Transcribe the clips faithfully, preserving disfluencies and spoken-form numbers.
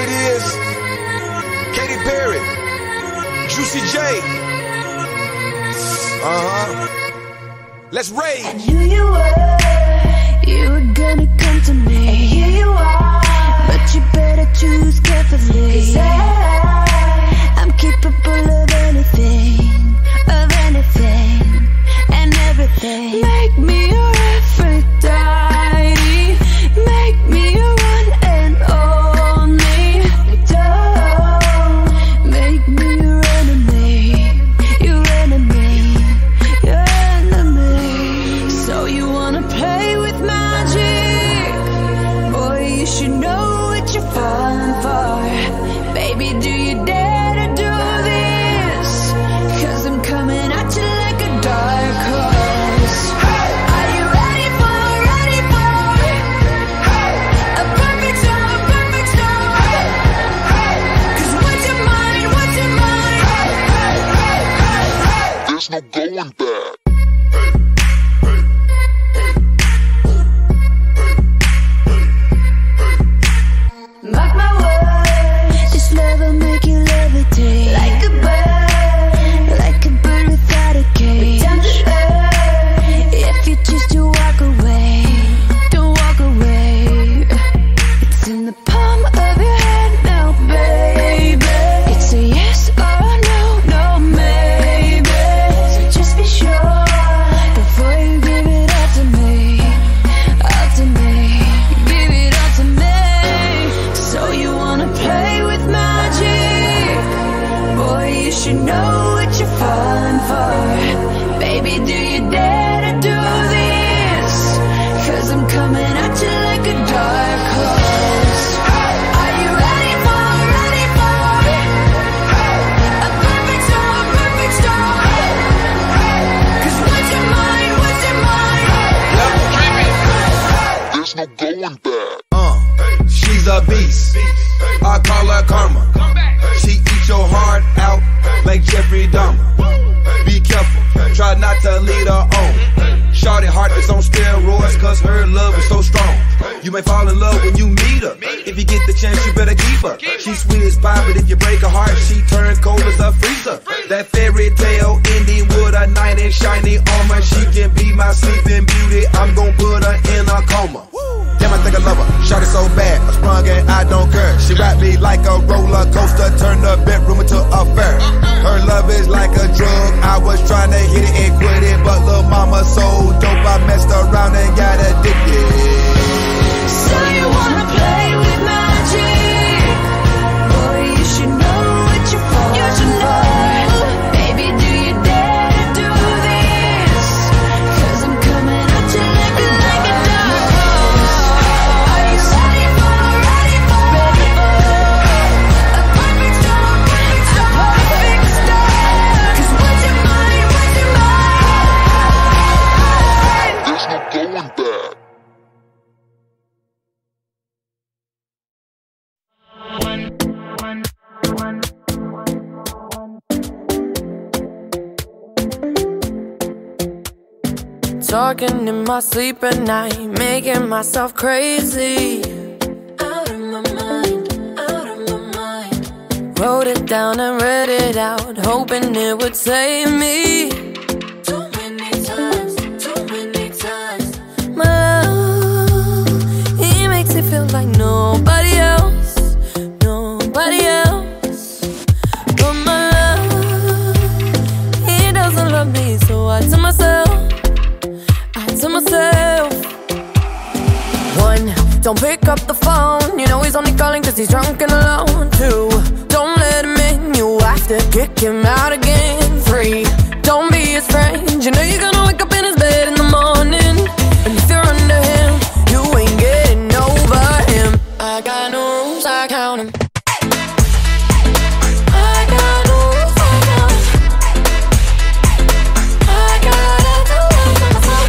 it is. Katy Perry, Juicy J. Uh-huh. Let's rage. I knew you were, you were gonna come to me. And here you are, but you better choose carefully. 'Cause I, I'm capable of anything, of anything, and everything. Make me your Aphrodite, make me your one and only. Don't make me your enemy, your enemy, your enemy. So you wanna play with magic? Boy, you should know what you're falling for. Baby, do you dare to do this? 'Cause I'm coming at you like a dark horse. Are you ready for, ready for a perfect storm, a perfect storm? 'Cause what's your mind, what's your mind? There's no going back. Mark my words, this love will make you levitate like a bird, like a bird without a cage. Down to earth, if you choose to walk away, don't walk away. It's in the palm of your hand now, baby. It's a yes or a no, no maybe. So just be sure before you give it all to me, all to me, give it all to me. So you wanna play with magic? Boy, you should know what you're falling for. Baby, do you dare to do this? 'Cause I'm coming at you like a dark horse. Are you ready for, ready for a perfect storm, perfect storm? 'Cause what's your mind, what's your mind? There's no going back. Uh, she's a beast. I call her karma. She eats your heart out like Jeffrey Dahmer. Be careful, try not to lead her on. Shorty heart is on steroids 'cause her love is so strong. You may fall in love when you meet her. If you get the chance, you better keep her. She's sweet as pie, but if you break her heart, she turns cold as a freezer. That fairy tale ending with a knight in shiny armor. She can be my sleeping beauty. I'm gon' put her in a coma. Damn, I think I love her. Shot it so bad, I sprung and I don't care. She wrapped me like a roller coaster, turned the bedroom into a fair. Her love is like a drug. I was trying to hit it and quit it, but lil' mama so dope, I messed around and got addicted. So you wanna play with magic? Boy, you should know what you're falling for. Baby, do you dare to do this? 'Cause I'm coming at you like a, like a dark horse. Are you ready for, ready for, ready for a perfect storm, perfect storm, perfect storm? 'Cause what's your mind, what's your mind? There's no going back. Talking in my sleep at night, making myself crazy. Out of my mind, out of my mind. Wrote it down and read it out, hoping it would save me. Too many times, too many times. My love, he makes it feel like nobody else, nobody else. But my love, he doesn't love me, so I tell myself, to myself. One, don't pick up the phone, you know he's only calling 'cause he's drunk and alone. Two, don't let him in, you have to kick him out again. Three, don't be his friend, you know you're gonna wake up in his bed in the morning. And if you're under him, you ain't getting over him. I got no rules, I count him. I got no rules, I count him. I gotta do it for myself.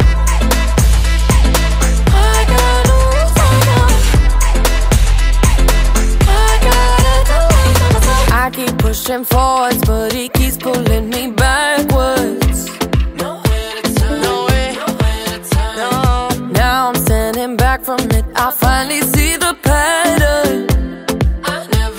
I keep pushing forwards, but he keeps pulling me backwards. Nowhere to turn, nowhere, nowhere to turn. No. Now I'm standing back from it, I finally see the pattern. I never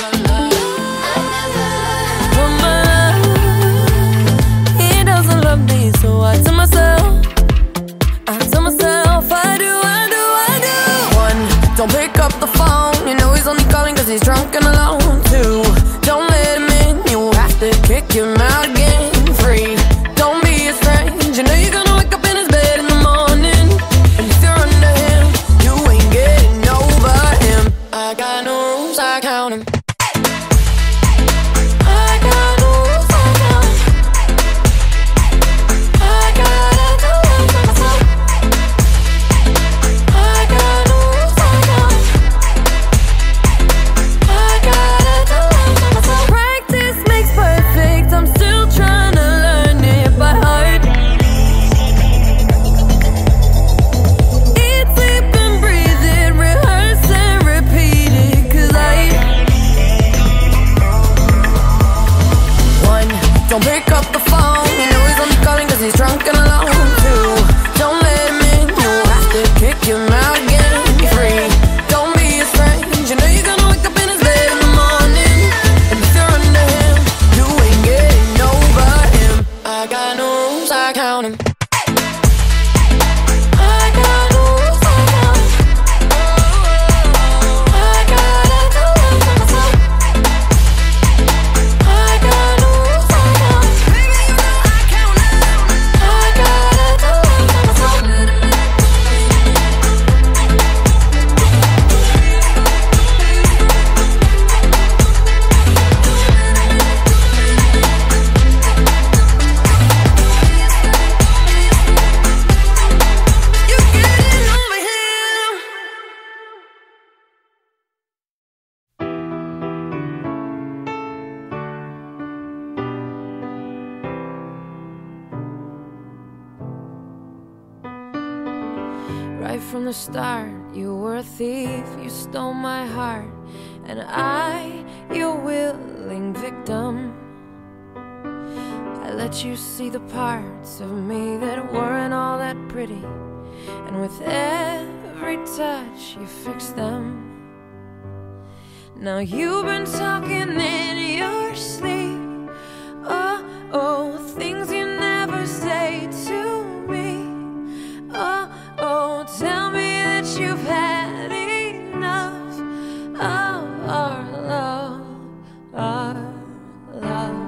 Right from the start, you were a thief, you stole my heart, and I, your willing victim. I let you see the parts of me that weren't all that pretty, and with every touch you fixed them. Now you've been talking in your sleep, oh, oh, things you never say to me. Oh, oh, tell me that you've had enough of our love, our love.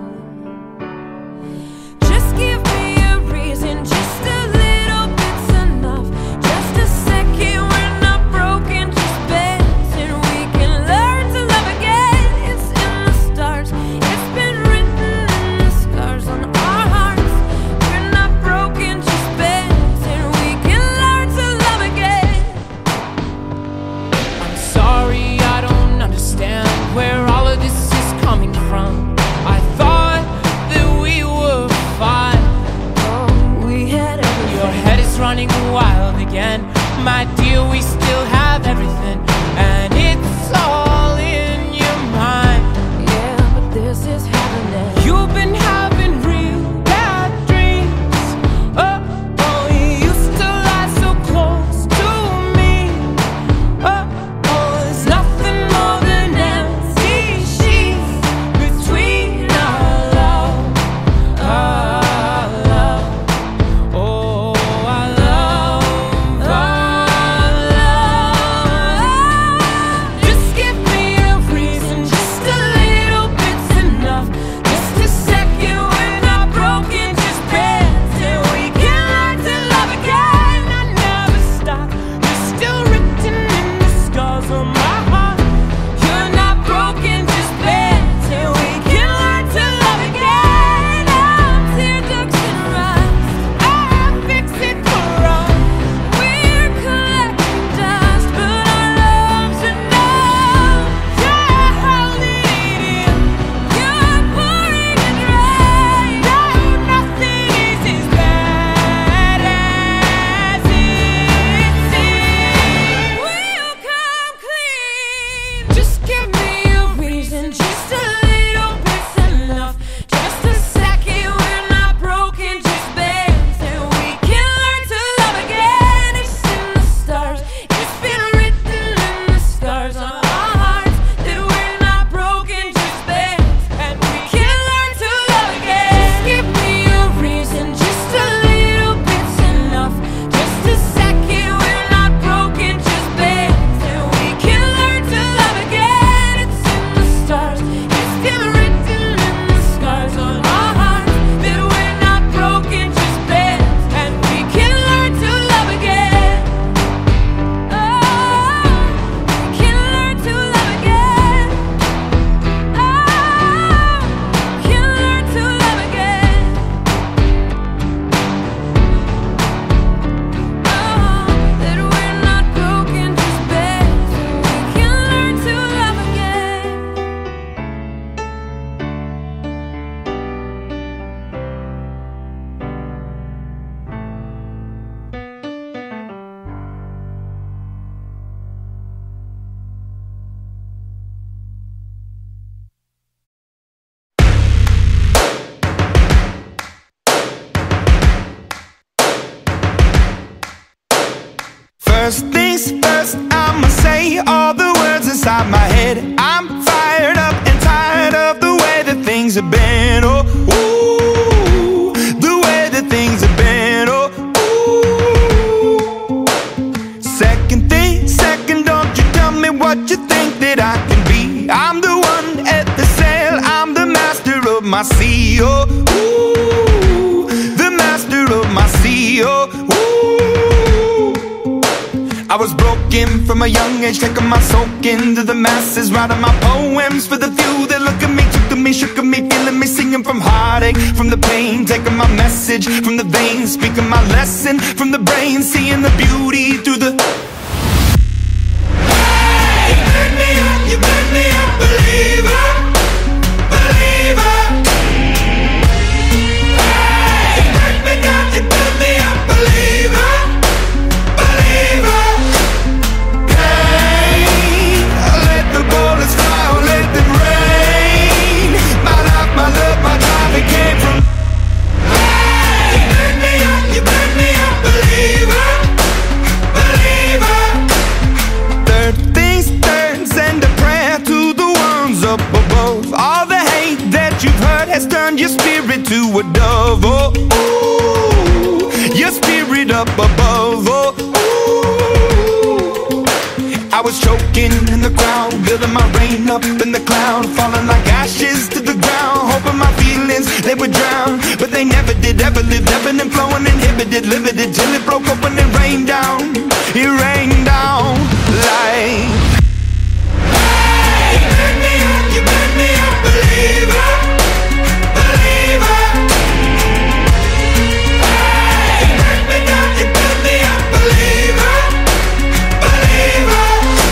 Just give me a reason, just a little bit's enough. Just a second, we're not broken, just bends, and we can learn to love again. It's in the stars, it's been written in the scars on our hearts. We're not broken, just bends, and we can learn to love again. I'm sorry, I don't understand where all of this is coming from. I thought that we were fine. Oh, we had everything. Your head is running wild again. My dear, we still have everything, and it's all in your mind. Yeah, but this is happening. You've been having real bad dreams. Oh, oh, you used to lie so close to me. Oh, oh, there's nothing more than empty sheets between our love, our love. Oh, our love, our love. Just give me a reason, just a little bit's enough. Just a second, we're not broken, just bends, and we can learn to love again. I never stop, you're still written in the scars on my heart. You're not broken, just bends, and we can learn to love again. I'm tear ducts and rust, I fix it for us. We're collecting dust, but our love's enough. Yeah, holding it in, you're pouring it rain. No, nothing is as bad as it seems. We'll come clean. Just give me a reason, just a little bit's enough. Just a second, we're not broken, just bends, and we can learn to love again. It's in the stars, it's been written in the scars on our hearts that we're not broken, just bends, and we can learn to love again. Just give me a reason, just a little bit's enough. Just a second, we're not broken, just bends, and we can learn to love again. It's in the stars, it's been written in the scars on our hearts that we're not broken, just bends, and we can learn to love again. Oh, we can learn to love again. Oh, we can learn to love again. Oh, that we're not broken, just bends, and we can learn to love again. First things first, I'ma say all the words inside my head. I'm fired up and tired of the way that things have been. Oh, ooh, the way that things have been. Oh, ooh. Second thing, second, don't you tell me what you think that I can be. I'm the one at the sail, I'm the master of my sea. Oh, ooh, the master of my sea. Oh, ooh. I was broken from a young age, taking my soak into the masses, writing my poems for the few that look at me, took to me, shook at me, feeling me, singing from heartache, from the pain, taking my message from the veins, speaking my lesson from the brain, seeing the beauty through the. Hey, you burn me up, you burn me up, believer, believer. Hey, you burn me down, you burn me up, believer, believer. your spirit to a dove, oh, ooh, your spirit up above, oh, ooh. I was choking in the crowd, building my rain up in the cloud, falling like ashes to the ground, hoping my feelings, they would drown, but they never did, ever lived, ebbing and flowing, inhibited, limited, till it broke up when it rained down, it rained down like, hey, you burn me up, you burn me up, believer, believer. Hey, you burn me down, you burn me up, believer, believer.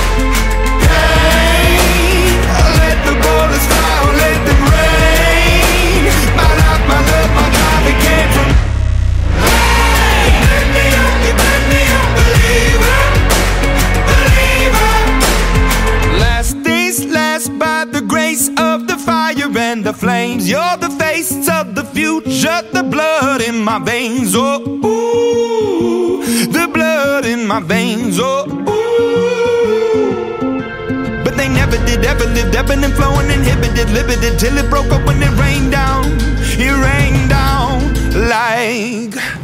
Hey, let the bullets fly, let them rain. My life, my love, my drive, it came from. Hey, you burn me up, you burn me up, believer, believer. Last days last by the grace of the fire and the flames. You're the face of the future, the blood in my veins, oh, ooh, the blood in my veins, oh, ooh. But they never did, ever lived, ebbing and flowing, inhibited, limited, till it broke up when it rained down, it rained down like